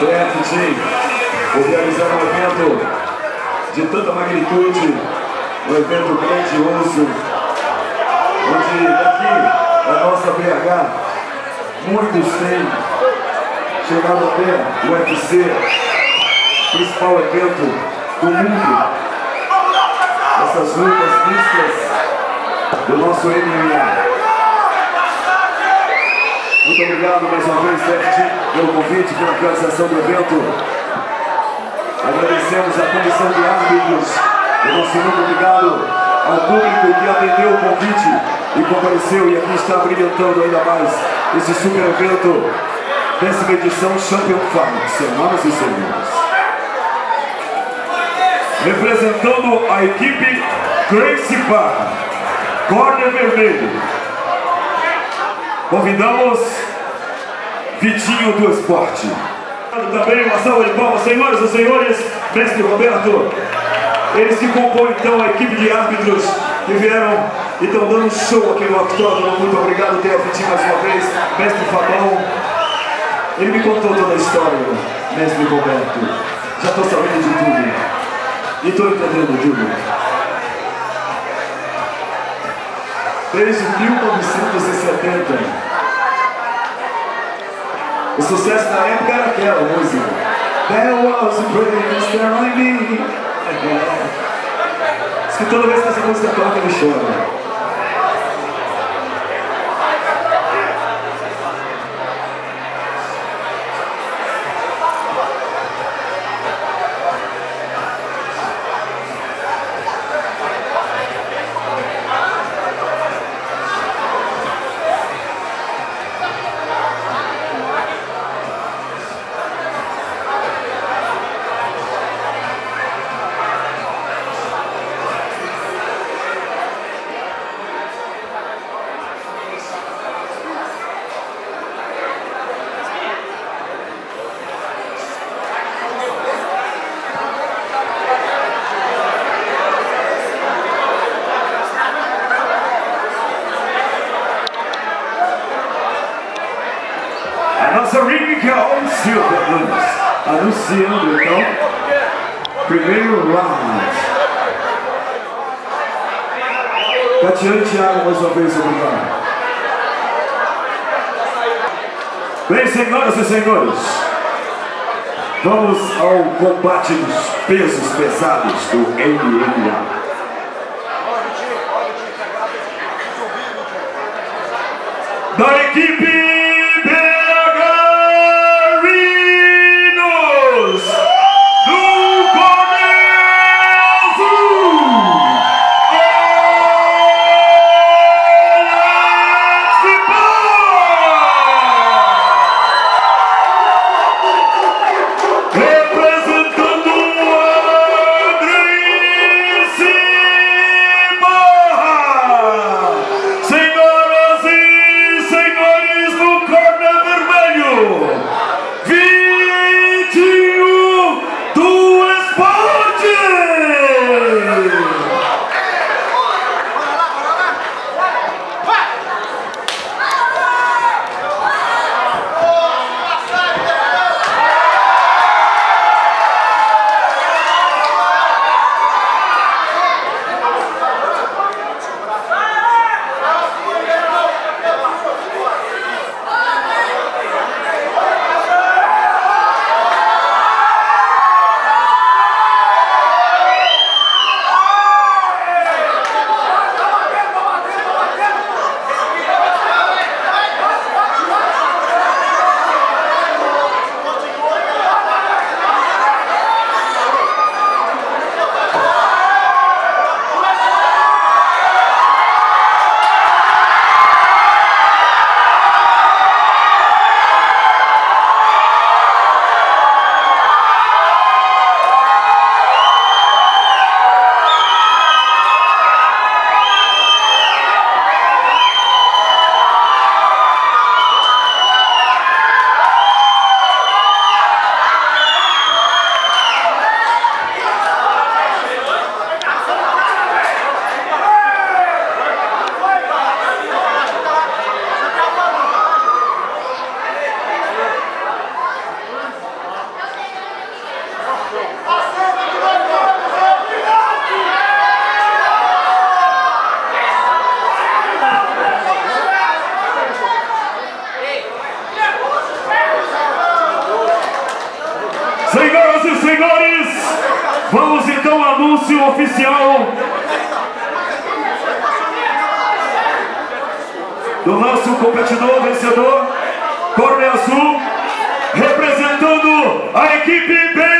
TFT, por realizar um evento de tanta magnitude, um evento grandioso, onde daqui da nossa BH, muitos têm chegado até o UFC, principal evento do mundo, essas lutas mistas do nosso MMA. Muito obrigado mais uma vez, TFT, pelo convite, pela realização do evento. Agradecemos a comissão de árbitros do nosso muito obrigado ao público que atendeu o convite e compareceu e aqui está brilhantando ainda mais esse super evento, 10ª edição Champion Fight, senhoras e senhores. Representando a equipe Gracie Barra, corner vermelho, convidamos Vitinho do Esporte. Também uma salva de palmas, senhoras e senhores, mestre Roberto. Eles que compõem então a equipe de árbitros que vieram e estão dando um show aqui no octógono. Muito obrigado, TFT, mais uma vez, mestre Fabão. Ele me contou toda a história, mestre Roberto. Já estou sabendo de tudo e estou entendendo tudo. Desde 1970. O sucesso da época era aquela música. There was a praise down in me. Diz que toda vez que essa música toca ele chora. Nossa ring que é o Silva Nunes, anunciando então primeiro round. Tatiana e Thiago mais uma vez, obrigado. Bem, senhoras e senhores, vamos ao combate dos pesos pesados do MMA. Da equipe Senhoras e senhores do Senhoras e senhores, vamos então ao anúncio oficial do nosso competidor vencedor, Corner Azul, representando a equipe B.